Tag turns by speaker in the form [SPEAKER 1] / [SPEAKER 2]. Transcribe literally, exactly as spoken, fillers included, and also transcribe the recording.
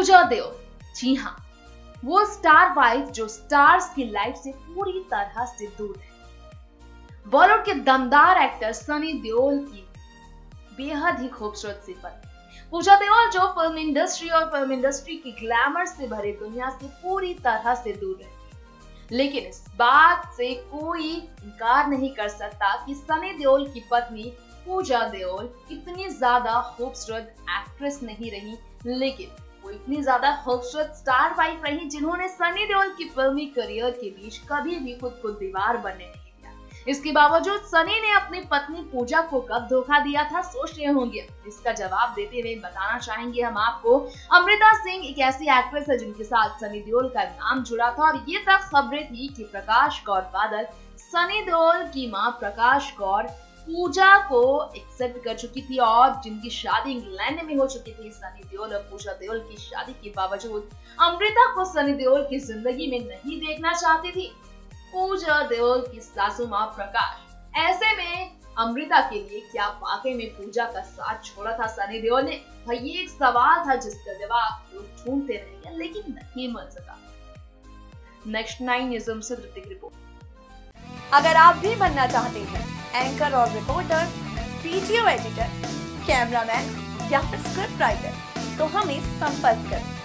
[SPEAKER 1] पूजा देओल, जी हाँ, वो स्टार वाइफ जो स्टार्स की लाइफ से पूरी तरह से दूर है। बॉलीवुड के दमदार एक्टर सनी देओल की बेहद ही खूबसूरत सिफत पूजा देओल, जो फिल्म इंडस्ट्री और फिल्म इंडस्ट्री की ग्लैमर से भरी दुनिया से पूरी तरह से दूर रहती है। लेकिन इस बात से कोई इनकार नहीं कर सकता कि सनी देओल की पत्नी पूजा देओल इतनी ज्यादा खूबसूरत एक्ट्रेस नहीं रही, लेकिन वो इतनी ज्यादा खूबसूरत स्टार वाइफ रही जिन्होंने सनी देओल की फिल्मी करियर के बीच कभी भी खुद को दीवार बनने नहीं दिया। इसके बावजूद सनी ने अपनी पत्नी पूजा को कब धोखा दिया था, सोच रहे होंगे। इसका जवाब देते हुए बताना चाहेंगे हम आपको, अमृता सिंह एक ऐसी एक्ट्रेस है जिनके साथ सनी देओल का नाम जुड़ा था, और ये तक खबरें थी कि प्रकाश कौर बादल, सनी देओल की मां प्रकाश कौर, पूजा को एक्सेप्ट कर चुकी थी और जिनकी शादी इंग्लैंड में हो चुकी थी। सनी देओल और पूजा देओल की शादी के बावजूद अमृता को सनी देओल की जिंदगी में नहीं देखना चाहती थी पूजा देओल की सासू मां प्रकाश। ऐसे में अमृता के लिए क्या वाकई में पूजा का साथ छोड़ा था सनी देओल ने? भाई ये एक सवाल था जिसका जवाब लोग ढूंढते रहे, लेकिन नहीं मिल सका। नेक्स्ट नाइन न्यूज़ से ऋतिक रिपोर्ट।
[SPEAKER 2] अगर आप भी बनना चाहते हैं एंकर और रिपोर्टर, वीडियो एडिटर, कैमरामैन या फिर स्क्रिप्ट राइटर, तो हमें संपर्क करें।